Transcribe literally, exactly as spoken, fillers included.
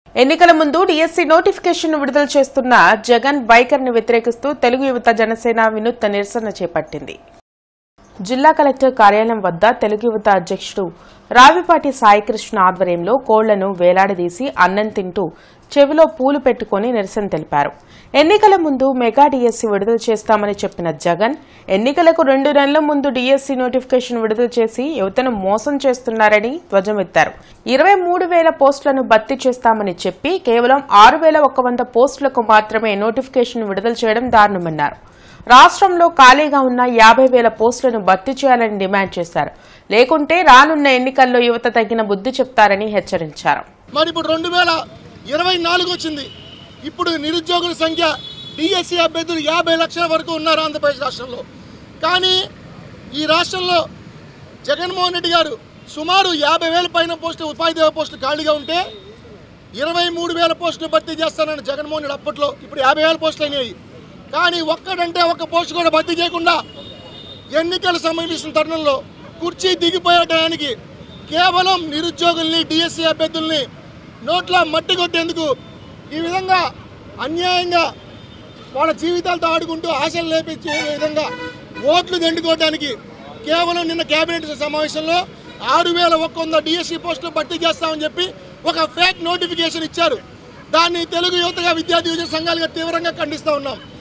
ఎన్నికల ముందు DSC notification విడుదల చేస్తున్న జగన్ వైఖరిని వ్యతిరేకిస్తూ తెలుగు యువత జనసేన వినూత్న నిరసన చేపట్టింది. జిల్లా కలెక్టర్ కార్యాలయం వద్ద తెలుగు యువత అధ్యక్షుడు రావిపాటి సాయికృష్ణ ఆధ్వర్యంలో కోళ్లను వేలాడదీసి అన్నం తింటూ చెవిలో పూలు పెట్టుకుని నిరసన తెలిపారు. ఎన్నికల ముందు మెగా డీఎస్సీ విడుదల చేస్తామని చెప్పిన జగన్ ఎన్నికలకు రెండు నెలల ముందు డీఎస్సీ నోటిఫికేషన్ విడుదల చేసి యువతను మోసం చేస్తున్నారని ధ్వజమెత్తారు. ఇరవై మూడు వేల పోస్టులను భర్తీ చేస్తామని చెప్పి కేవలం ఆరు వేల ఒక వంద పోస్టులకు మాత్రమే నోటిఫికేషన్ విడుదల చేయడం దారుణమన్నారు. రాష్ట్రంలో ఖాళీగా ఉన్న యాభై వేల పోస్టులను భర్తీ చేయాలని డిమాండ్ చేశారు. లేకుంటే రానున్న ఎన్నికల్లో యువత తగిన బుద్ధి చెప్తారని హెచ్చరించారు. ఇరవై నాలుగు వచ్చింది. ఇప్పుడు నిరుద్యోగుల సంఖ్య డిఎస్సీ అభ్యర్థులు యాభై లక్షల వరకు ఉన్నారు ఆంధ్రప్రదేశ్ రాష్ట్రంలో. కానీ ఈ రాష్ట్రంలో జగన్మోహన్ రెడ్డి గారు సుమారు యాభై వేల పైన పోస్టులు ఉపాధ్యాయ పోస్టులు ఖాళీగా ఉంటే ఇరవై మూడు వేల పోస్టులు భర్తీ చేస్తానని జగన్మోహన్ రెడ్డి అప్పట్లో ఇప్పుడు యాభై వేల పోస్టులు అయినాయి. కానీ ఒక్కడంటే ఒక్క పోస్టు కూడా భర్తీ చేయకుండా ఎన్నికలు సమీపిస్తున్న తరుణంలో కుర్చీ దిగిపోయే టయానికి కేవలం నిరుద్యోగుల్ని డిఎస్సీ అభ్యర్థుల్ని నోట్ల మట్టి కొట్టేందుకు ఈ విధంగా అన్యాయంగా వాళ్ళ జీవితాలతో ఆడుకుంటూ ఆశలు లేపించే విధంగా ఓట్లు దండుకోవడానికి కేవలం నిన్న కేబినెట్ సమావేశంలో ఆరు వేల ఒక్క వంద డిఎస్సీ పోస్టులు భర్తీ చేస్తామని చెప్పి ఒక ఫేక్ నోటిఫికేషన్ ఇచ్చారు. దాన్ని తెలుగు యువతగా విద్యార్థి యువజన సంఘాలుగా తీవ్రంగా ఖండిస్తూ ఉన్నాం.